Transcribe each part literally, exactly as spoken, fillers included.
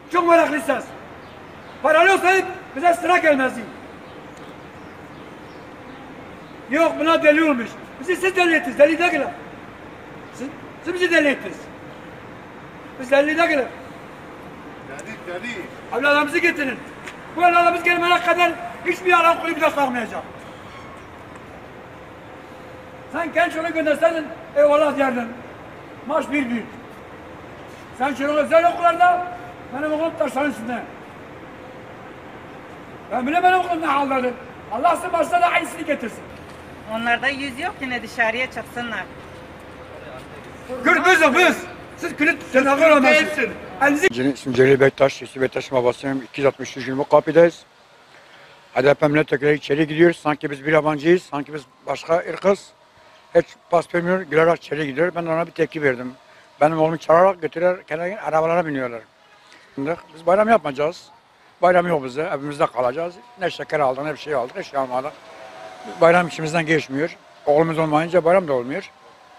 Çok meraklısınız. Paralı olsaydı bize sıra gelmezdi. Yok buna deli olmuş. Bizi siz deli ettiniz, deli değiller. Siz, siz bizi deli ettiniz. Biz deli değiliz. Deli, deli. Evladlarımızı getirin. Bu evladlarımız gelmene kadar hiçbir yalan kulübü de kalmayacak. Sen genç onu gönderseydin, eyvallah derdin. Maaş bir bir. Sen şunu özel okullarda, benim okulum taşların üstünde. Ben bile benim okulum ne haldadır. Allah sizin başına da aynısını getirsin. Onlarda yüz yok yine dışarıya çıksınlar. Gür büzüm büz. Siz külüt tedavi olamazsınız. Elinizi... İsmim Celil Bektaş, Yusuf Bektaş'ın babasıyım. iki yüz altmış üç yirmi kapıdayız. H D P milletvekilleri içeri gidiyoruz. Sanki biz bir yabancıyız, sanki biz başka ırkız. Hiç pas vermiyor, gülerek içeri gidiyor. Ben ona bir tepki verdim. Benim oğlumu çağırarak götürüyor, kendi arabalara biniyorlar. Şimdi biz bayram yapmayacağız. Bayram yok bize, evimizde kalacağız. Ne şeker aldık, ne bir şey aldık, ne şey almadık. Bayram işimizden geçmiyor. Oğlumuz olmayınca bayram da olmuyor.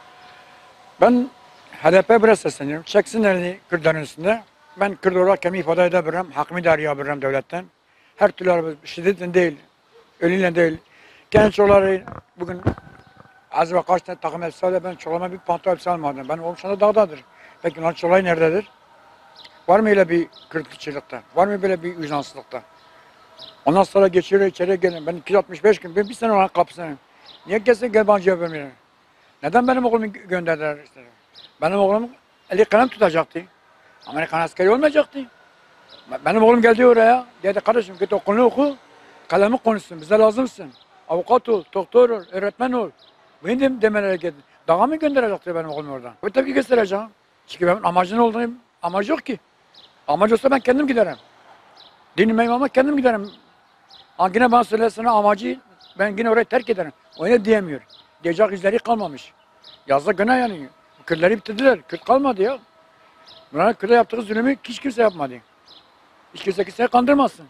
Ben H D P'ye biraz sesleniyorum. Çeksin elini Kürtlerin üstünde. Ben Kürt olarak kendimi ifade edebilirim. Hakkımı da arayabilirim devletten. Her türlü şiddetle değil, ölüyle değil. Genç olarak bugün az ve kaç tane takım elbiseyle ben çolama bir pantolon elbise almadım. Ben oğlum şu anda dağdadır. Peki lan çolay nerededir? Var mı öyle bir Kürtçülükte? Var mı böyle bir vicdansızlıkta? Ondan sonra geçiyor içeriye gelin. Ben iki yüz altmış beş gün, ben bir sene olan kapısına. Niye kesin yabancıya vermiyor? Neden benim oğlumu gönderdiler işte? Benim oğlum eli kalem tutacaktı. Amerikan askeri olmayacaktı. Benim oğlum geldi oraya. Dedi kardeşim git okulunu oku. Kalemi konuşsun. Bize lazımsın. Avukat ol, doktor ol, öğretmen ol. Benim demelere geldi. Dağa mı gönderecekti benim oğlumu oradan? Ve tabii göstereceğim. Çünkü benim amacın olduğunu amacı yok ki. Amacı olsa ben kendim giderim. Dinime ama kendim giderim. Ha yine bana söylesene amacı ben yine orayı terk ederim. O yine diyemiyor. Diyecek izleri kalmamış. Yazda günah yanıyor. Kürtleri bitirdiler. Kürt kalmadı ya. Bunların Kürt'e yaptığı zulümü hiç kimse yapmadı. Hiç kimse kimseyi kandırmasın.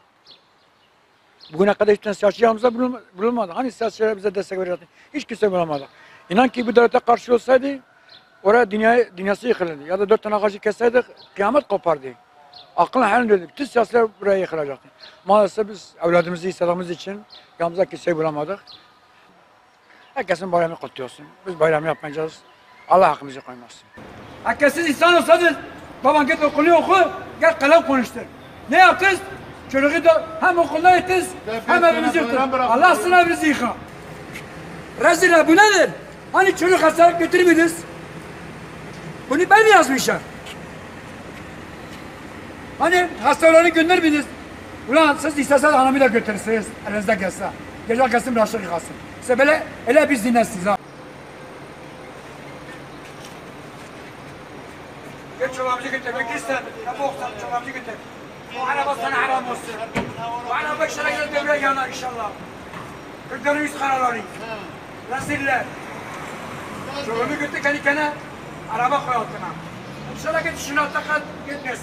Bugüne kadar hiç tane siyasetçi yanımızda bulunmadı. Hani siyasetçiler bize destek veriyordu? Hiç kimse bulamadı. İnan ki bu devlete karşı olsaydı oraya dünya, dünyası yıkılırdı. Ya da dört tane ağacı kesseydik kıyamet kopardı. Aklına her dedi. Bütün siyasetler buraya yıkılacaktı. Maalesef biz evladımızı istediğimiz için yanımıza kimseyi bulamadık. Herkesin bayramı kutluyorsun. Biz bayram yapmayacağız. Allah hakkımızı koymasın. Herkesin insan olsaydın, baban git okulunu oku, gel kalem konuştur. Ne yaptınız? Çocuğu da hem okulda ettiniz, hem evimizi yıktınız. Allah sizin evinizi yıka. Rezil bu nedir? Hani çocuk hastalık götürmediniz? Bunu ben mi yazmışım? Hani hastalarını göndermediniz? Ulan siz isteseniz anamı da götürürsünüz, elinizde gelse. Gece gelsin bir aşık yıkasın. Size böyle, öyle biz dinlersiniz ha. Gel çorabımızı götürmek ister. Ne boksan çorabımızı götür. Bu araba sana haram olsun. Bu araba işlere göre devreye yanar inşallah. Kırkların yüz karaları. Reziller. Çorabımı götür kendi kendine. Araba koy altına. İnşallah git şunu altta kal. Gitmiyor.